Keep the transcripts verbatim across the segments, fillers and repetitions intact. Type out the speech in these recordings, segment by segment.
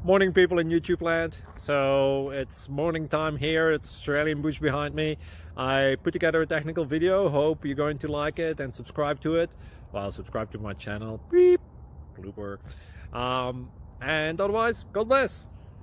Morning, people in YouTube land. So it's morning time here. It's Australian bush behind me. I put together a technical video. Hope you're going to like it and subscribe to it. Well, subscribe to my channel. Beep. Blooper. Um, and otherwise, God bless.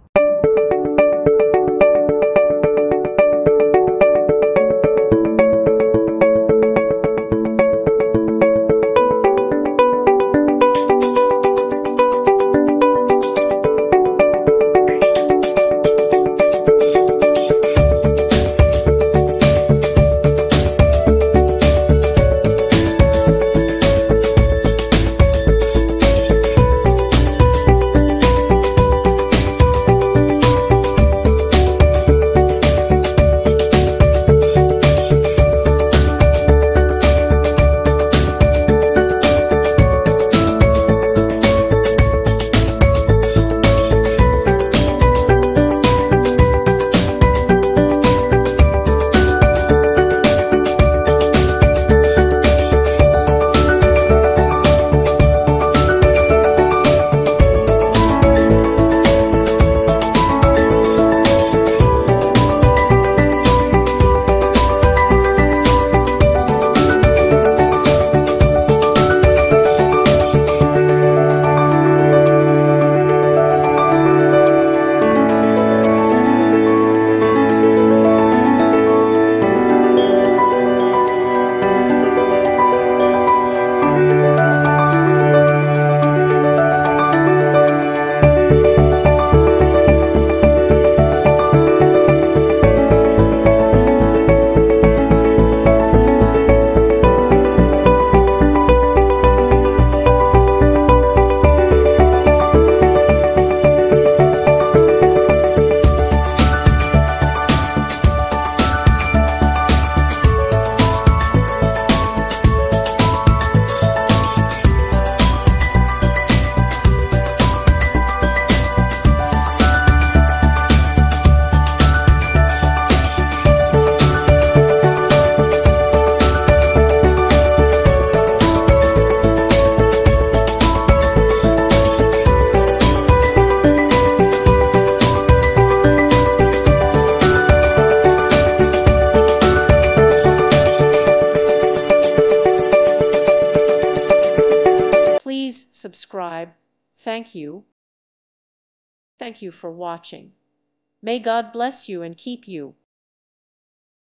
Please subscribe. Thank you. Thank you for watching. May God bless you and keep you.